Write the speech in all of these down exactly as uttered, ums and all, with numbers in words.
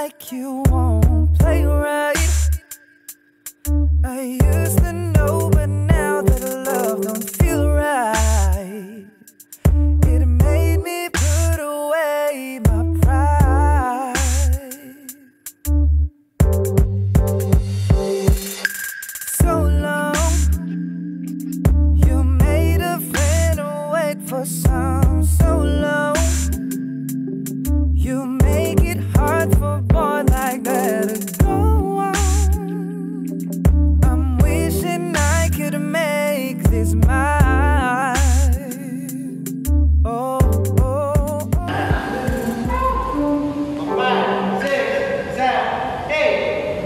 like you won't play right. I used to know, but now that love don't feel right, it made me put away my pride. So long, you made a friend awake for some so long. You make it hard for a boy like that to go on. I'm wishing I could make this mine. Oh, oh, oh. Five, six, seven, eight.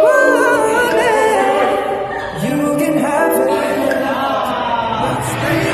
Stay